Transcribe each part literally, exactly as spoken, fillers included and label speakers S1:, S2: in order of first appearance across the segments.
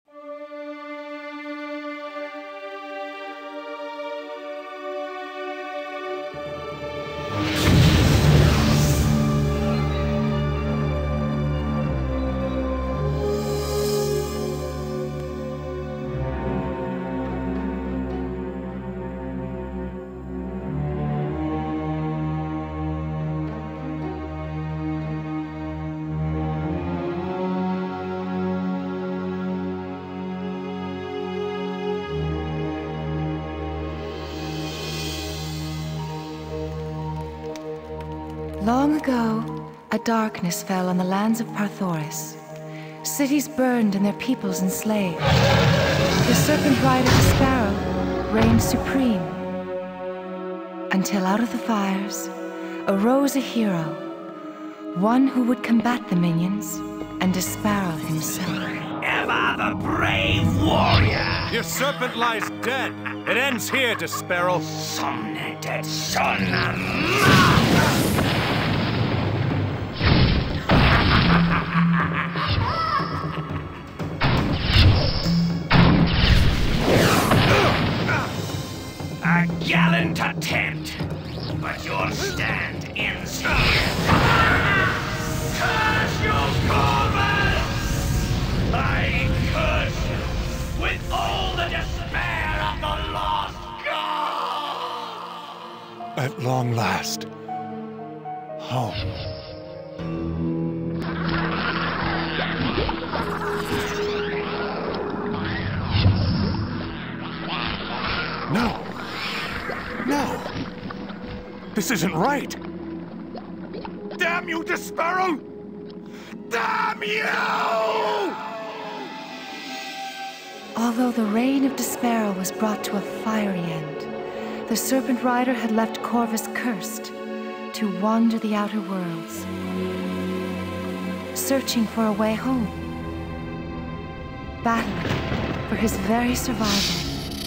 S1: Long ago, a darkness fell on the lands of Parthoris. Cities burned and their peoples enslaved. The serpent rider Sparrow reigned supreme, until out of the fires arose a hero, one who would combat the minions and Sparrow himself.
S2: Ever the brave warrior!
S3: Your serpent lies dead. It ends here, Sparrow.
S2: Somne dead son. A gallant attempt, but your stand ends here. Curse you, Corvus! I curse you with all the despair of the lost god!
S3: At long last, home. No! No! This isn't right! Damn you, Sparrow! Damn you!
S1: Although the reign of Sparrow was brought to a fiery end, the Serpent Rider had left Corvus cursed to wander the outer worlds, searching for a way home, battling for his very survival.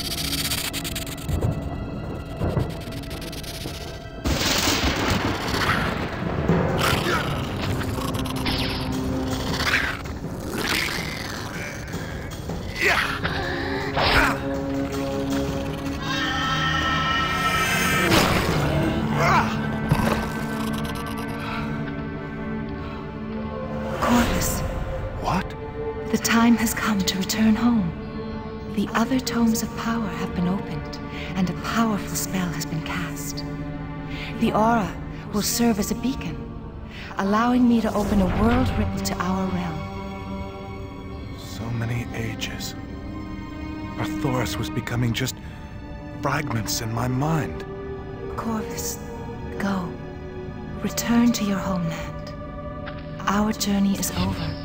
S1: The time has come to return home. The other tomes of power have been opened, and a powerful spell has been cast. The aura will serve as a beacon, allowing me to open a world ripple to our realm.
S3: So many ages. Parthoris was becoming just fragments in my mind.
S1: Corvus, go. Return to your homeland. Our journey is over.